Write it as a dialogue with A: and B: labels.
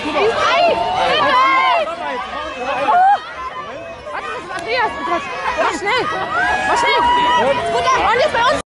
A: Warte, das ist Andreas. Mach schnell. Mach schnell. Gut, und jetzt bei uns.